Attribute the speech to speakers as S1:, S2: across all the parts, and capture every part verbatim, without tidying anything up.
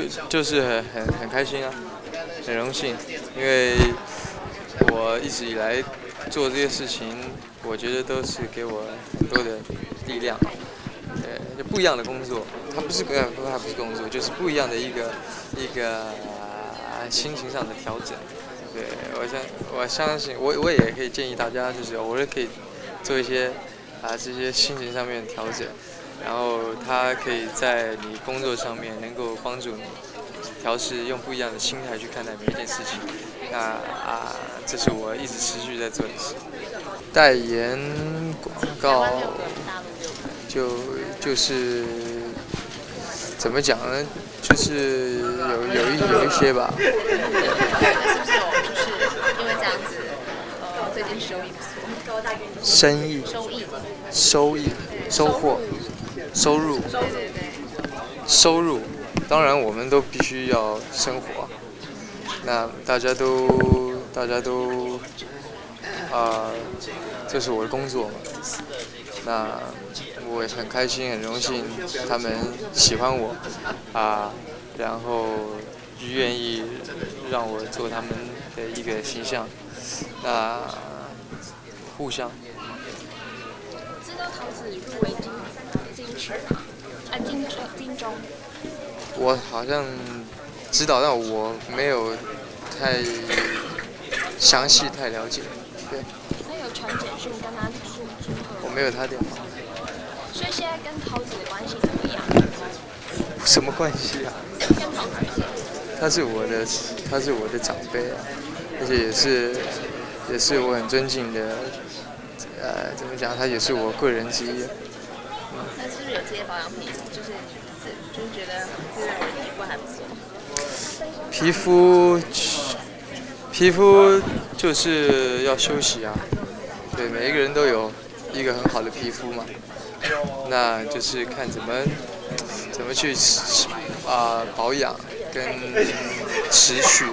S1: 就就是很很很开心啊，很荣幸，因为我一直以来做这些事情，我觉得都是给我很多的力量。呃，就不一样的工作，它不是呃，它不是工作，就是不一样的一个一个、呃、心情上的调整。对，我相我相信，我我也可以建议大家，就是偶尔可以做一些啊、呃、这些心情上面的调整，然后它可以在你工作上面能够帮助你调试，用不一样的心态去看待每一件事情。那啊、呃，这是我一直持续在做的事。代言广告。就就是怎么讲呢？就是有有一有一些吧。
S2: 是不是有就是因为这样子，呃，最近收益不错？
S1: 生意、
S2: 收益、
S1: 收益、收获、收入、
S2: 对对对，
S1: 收入。当然，我们都必须要生活。那大家都大家都啊、呃，这是我的工作嘛。那我也很开心，很荣幸，他们喜欢我，啊，然后愿意让我做他们的一个形象，那互相。
S2: 知道桃子入围金金曲吗？啊，金钟金钟。
S1: 我好像知道，但我没有太详细、太了解。对。
S2: 那有传简讯跟他说祝贺？
S1: 我没有他电话。
S2: 所以现在跟桃子的关系怎么样？
S1: 什么关系啊？
S2: 跟桃子。
S1: 他是我的，他是我的长辈啊，而且也是，也是我很尊敬的，呃，怎么讲？他也是我贵人之一。
S2: 嗯。那是不是有些保养品，就是你自就是觉得自认为皮肤还不错？
S1: 皮肤，皮肤就是要休息啊。对，每一个人都有一个很好的皮肤嘛。那就是看怎么怎么去啊、呃、保养跟持续。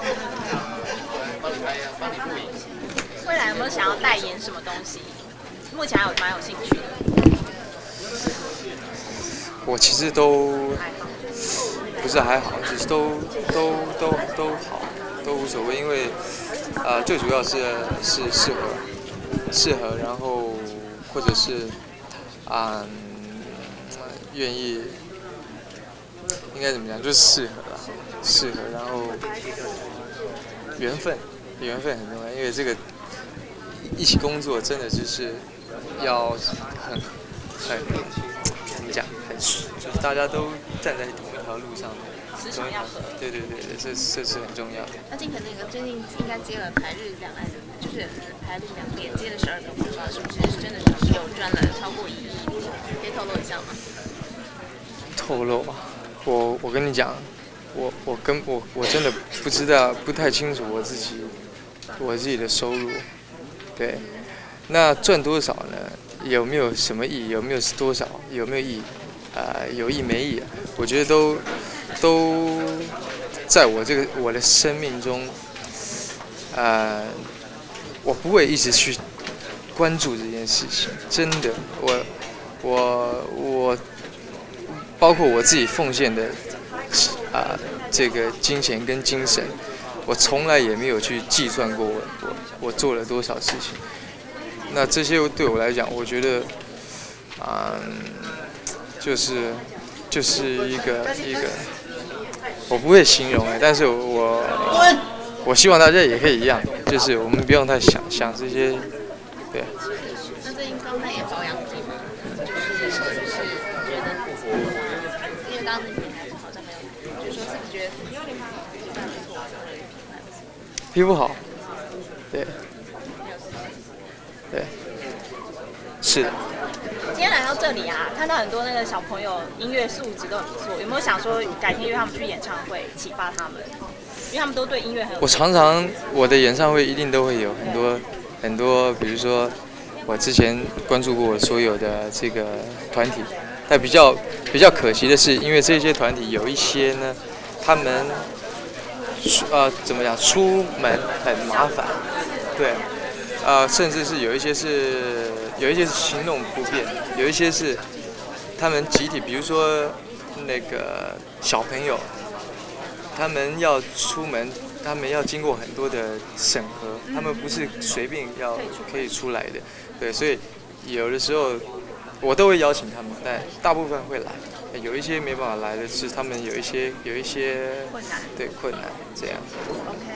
S2: 未来有没有想要代言什么东西？目前还有蛮有兴趣的。
S1: 我其实都不是还好，就是都都都都好，都无所谓，因为啊、呃、最主要是是适合适合，然后或者是。啊、嗯，愿意，应该怎么讲？就是适合啦，适合，然后缘分，缘分很重要，因为这个一起工作真的就是要很很怎么讲，很就是大家都站在同一条路上的，
S2: 磁场要合。
S1: 对对对对，这这是很重要的。
S2: 那金城那个最近应该接了台日两岸的，就是台日两连接了十二个广告，是不是真的是有赚了超过一亿？可以透露一下吗？
S1: 透露啊，我我跟你讲，我我跟我我真的不知道，不太清楚我自己我自己的收入，对，那赚多少呢？有没有什么亿？有没有多少？有没有亿？啊、呃，有亿没亿、啊？我觉得都都在我这个我的生命中，呃，我不会一直去关注这件事情，真的，我。我我包括我自己奉献的啊、呃、这个金钱跟精神，我从来也没有去计算过我我我做了多少事情。那这些对我来讲，我觉得啊、呃、就是就是一个一个，我不会形容哎，但是我我希望大家也可以一样，就是我们不用太想想这些，对。
S2: 那最近刚代言保养品吗？就是是不是觉得，因为刚刚那品牌好像没有，就是说是不是觉得皮肤还不错，
S1: 皮肤好，对，对，是的。
S2: 今天来到这里啊，看到很多那个小朋友音乐素质都很不错，有没有想说改天约他们去演唱会，启发他们？因为他们都对音乐很有。
S1: 我常常我的演唱会一定都会有很多很多，比如说我之前关注过我所有的这个团体，但比较比较可惜的是，因为这些团体有一些呢，他们呃怎么讲，出门很麻烦，对，呃甚至是有一些是有一些是行动不便，有一些是他们集体，比如说那个小朋友， 他们要出门，他们要经过很多的审核，他们不是随便要可以出来的。对，所以有的时候我都会邀请他们，但大部分会来。有一些没办法来的是他们有一些有一些
S2: 困难，
S1: 对困难这样。
S2: OK。